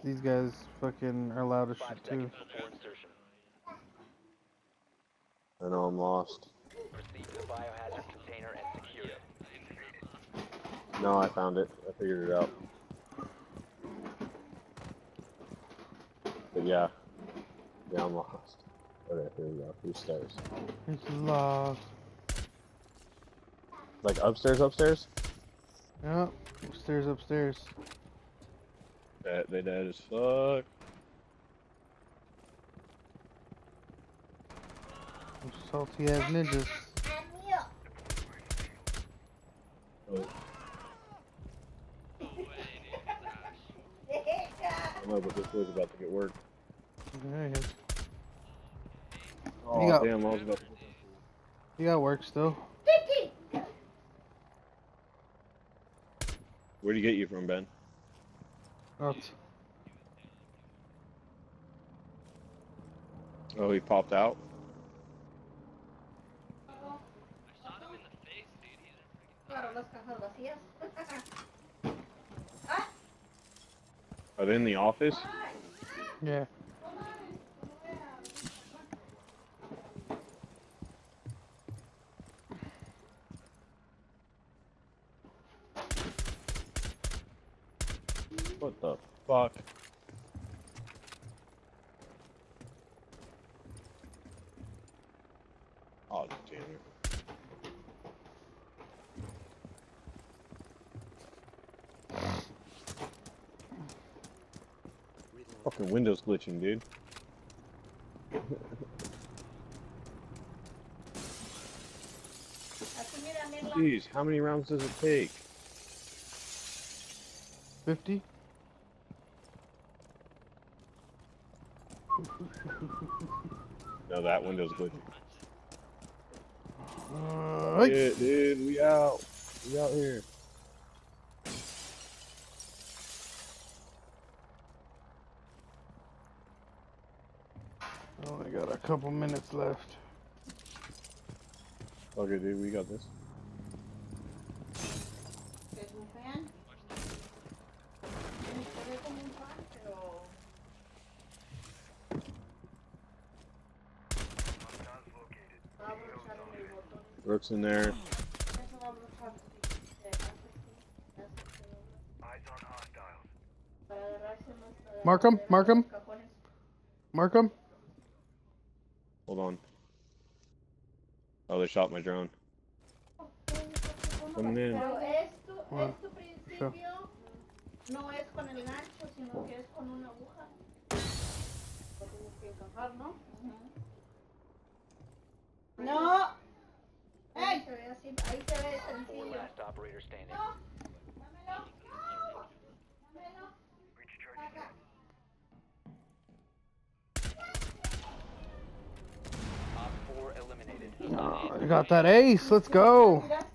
these guys fucking are allowed to shoot too. I know I'm lost. Proceed to the biohazard container and secure it. No, I found it. I figured it out. But yeah. Yeah, I'm lost. Okay, here we go. Through stairs. It's lost. Like upstairs, upstairs? Yeah, upstairs, upstairs. They dead as fuck. Salty ass ninjas. Oh. I know, but this was about to get work. There he is. Oh, You got- damn, I was about to get You got work still. Where'd he get you from, Ben? Oh, he popped out? Are they in the office? Yeah. What the fuck? Oh, damn it. Fucking Windows glitching, dude. Jeez, how many rounds does it take? 50? No, that Windows glitching. Hey. Shit, dude, we out. We out here. Only got a couple minutes left. Okay, dude, we got this. Rook's in there. Mark him, mark him. Mark him. Hold on. Oh, they shot my drone. Coming in. Bueno, sure. No es con el gancho, sino que es con una aguja. Lo tienes que encajar, ¿no? No. Ahí se ve así, ahí se ve sencillo. Last operator standing. No. Dámelo. Dámelo. Acá. Op 4 eliminated. Oh, you got that ace. Let's go.